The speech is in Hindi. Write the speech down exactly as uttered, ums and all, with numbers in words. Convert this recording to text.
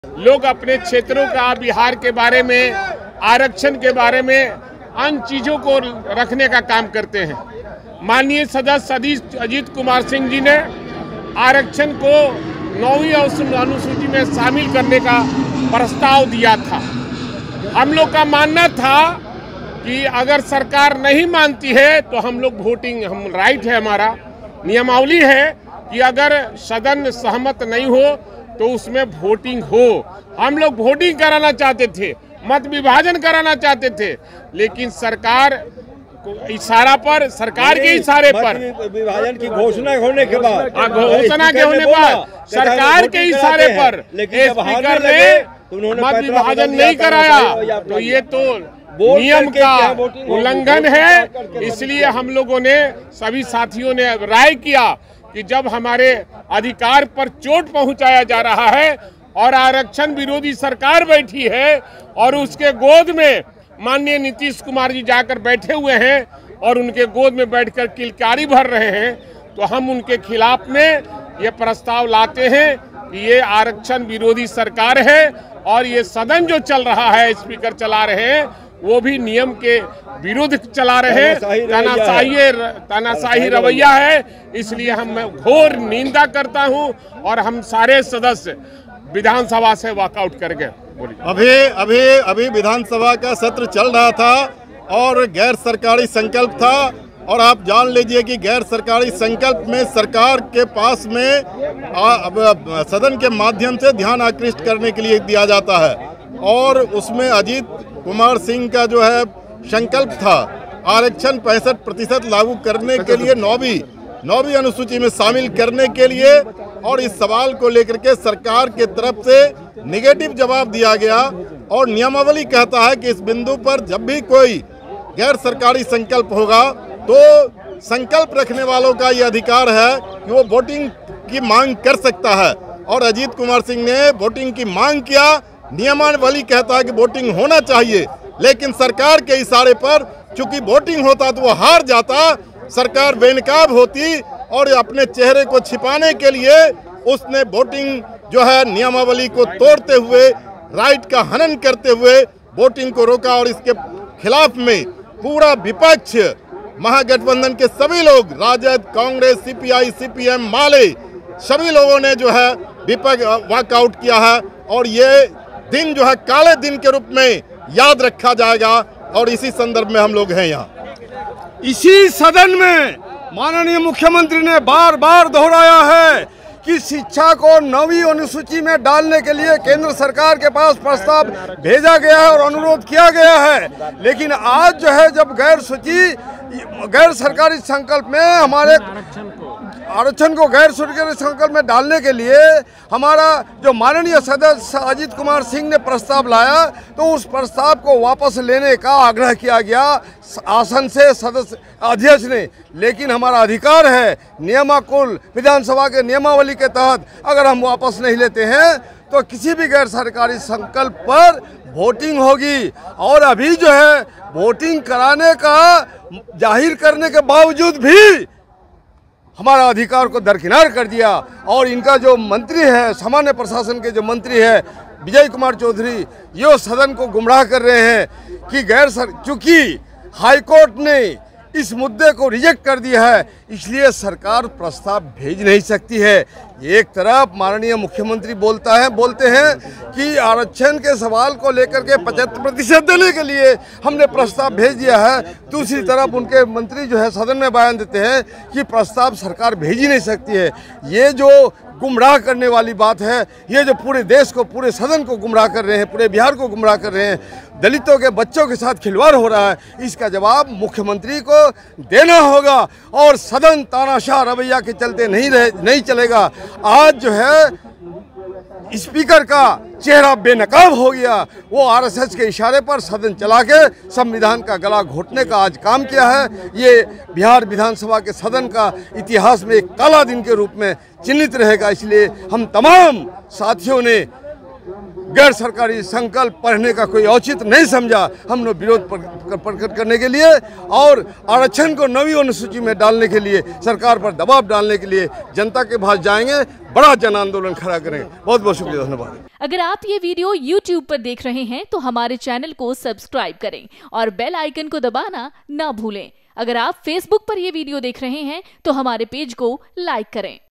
लोग अपने क्षेत्रों का, बिहार के बारे में, आरक्षण के बारे में, अन्य चीजों को रखने का काम करते हैं। माननीय सदस्य अजीत कुमार सिंह जी ने आरक्षण को नौवीं अनुसूची में शामिल करने का प्रस्ताव दिया था। हम लोग का मानना था कि अगर सरकार नहीं मानती है तो हम लोग वोटिंग, हम राइट है, हमारा नियमावली है कि अगर सदन सहमत नहीं हो तो उसमें वोटिंग हो। हम लोग वोटिंग कराना चाहते थे, मत विभाजन कराना चाहते थे, लेकिन सरकार इशारा पर, सरकार के इशारे पर, विभाजन की घोषणा होने के बाद, घोषणा के होने बाद सरकार के इशारे पर स्पीकर ने मत विभाजन नहीं कराया, तो ये तो नियम का उल्लंघन है। इसलिए हम लोगों ने, सभी साथियों ने राय किया कि जब हमारे अधिकार पर चोट पहुंचाया जा रहा है और आरक्षण विरोधी सरकार बैठी है और उसके गोद में माननीय नीतीश कुमार जी जाकर बैठे हुए हैं और उनके गोद में बैठकर किलकारी भर रहे हैं, तो हम उनके खिलाफ में ये प्रस्ताव लाते हैं कि ये आरक्षण विरोधी सरकार है और ये सदन जो चल रहा है, स्पीकर चला रहे हैं, वो भी नियम के विरुद्ध चला रहे हैं, तानाशाही तानाशाही रवैया है। इसलिए हम घोर निंदा करता हूं और हम सारे सदस्य विधानसभा से वॉकआउट कर गए। अभी अभी अभी विधानसभा का सत्र चल रहा था और गैर सरकारी संकल्प था, और आप जान लीजिए कि गैर सरकारी संकल्प में सरकार के पास में आ, अब, सदन के माध्यम से ध्यान आकृष्ट करने के लिए दिया जाता है, और उसमें अजीत कुमार सिंह का जो है संकल्प था आरक्षण पैंसठ प्रतिशत लागू करने के लिए, नौवीं नौवीं अनुसूची में शामिल करने के लिए, और इस सवाल को लेकर के सरकार के तरफ से निगेटिव जवाब दिया गया। और नियमावली कहता है कि इस बिंदु पर जब भी कोई गैर सरकारी संकल्प होगा तो संकल्प रखने वालों का ये अधिकार है कि वो वोटिंग की मांग कर सकता है, और अजीत कुमार सिंह ने वोटिंग की मांग किया। नियमावली कहता है कि वोटिंग होना चाहिए, लेकिन सरकार के इशारे पर चूंकि वोटिंग होता तो वो हार जाता, सरकार बेनकाब होती, और अपने चेहरे को छिपाने के लिए उसने वोटिंग जो है नियमावली को तोड़ते हुए, राइट का हनन करते हुए वोटिंग को रोका। और इसके खिलाफ में पूरा विपक्ष, महागठबंधन के सभी लोग, राजद, कांग्रेस, सीपीआई, सीपीएम, माले, सभी लोगों ने जो है विपक्ष वॉकआउट किया है, और ये दिन जो है काले दिन के रूप में याद रखा जाएगा। और इसी संदर्भ में हम लोग हैं यहाँ। इसी सदन में माननीय मुख्यमंत्री ने बार बार दोहराया है कि शिक्षा को नौवीं अनुसूची में डालने के लिए केंद्र सरकार के पास प्रस्ताव भेजा गया है और अनुरोध किया गया है, लेकिन आज जो है जब गैर सूची गैर सरकारी संकल्प में हमारे आरक्षण को गैर सरकारी संकल्प में डालने के लिए हमारा जो माननीय सदस्य अजीत कुमार सिंह ने प्रस्ताव लाया, तो उस प्रस्ताव को वापस लेने का आग्रह किया गया आसन से सदस्य अध्यक्ष ने। लेकिन हमारा अधिकार है, नियमाकुल विधानसभा के नियमावली के तहत अगर हम वापस नहीं लेते हैं तो किसी भी गैर सरकारी संकल्प पर वोटिंग होगी। और अभी जो है वोटिंग कराने का जाहिर करने के बावजूद भी हमारा अधिकार को दरकिनार कर दिया। और इनका जो मंत्री है, सामान्य प्रशासन के जो मंत्री है विजय कुमार चौधरी, ये सदन को गुमराह कर रहे हैं कि गैर सर चूंकि हाईकोर्ट ने इस मुद्दे को रिजेक्ट कर दिया है, इसलिए सरकार प्रस्ताव भेज नहीं सकती है। एक तरफ माननीय मुख्यमंत्री बोलता है बोलते हैं कि आरक्षण के सवाल को लेकर के पचहत्तर प्रतिशत देने के लिए हमने प्रस्ताव भेज दिया है, दूसरी तरफ उनके मंत्री जो है सदन में बयान देते हैं कि प्रस्ताव सरकार भेज ही नहीं सकती है। ये जो गुमराह करने वाली बात है, ये जो पूरे देश को, पूरे सदन को गुमराह कर रहे हैं, पूरे बिहार को गुमराह कर रहे हैं, दलितों के बच्चों के साथ खिलवाड़ हो रहा है, इसका जवाब मुख्यमंत्री को देना होगा। और सदन तानाशाह रवैया के चलते नहीं रहे नहीं चलेगा। आज जो है स्पीकर का चेहरा बेनकाब हो गया, वो आरएसएस के इशारे पर सदन चला के संविधान का गला घोटने का आज काम किया है। ये बिहार विधानसभा के सदन का इतिहास में एक काला दिन के रूप में चिन्हित रहेगा। इसलिए हम तमाम साथियों ने गैर सरकारी संकल्प पढ़ने का कोई औचित्य नहीं समझा। हम लोग विरोध प्रकट करने के लिए और आरक्षण को नवी अनुसूची में डालने के लिए, सरकार पर दबाव डालने के लिए जनता के पास जाएंगे, बड़ा जन आंदोलन खड़ा करेंगे। बहुत बहुत शुक्रिया, धन्यवाद। अगर आप ये वीडियो यूट्यूब पर देख रहे हैं तो हमारे चैनल को सब्सक्राइब करें और बेल आइकन को दबाना ना भूलें। अगर आप फेसबुक पर ये वीडियो देख रहे हैं तो हमारे पेज को लाइक करें।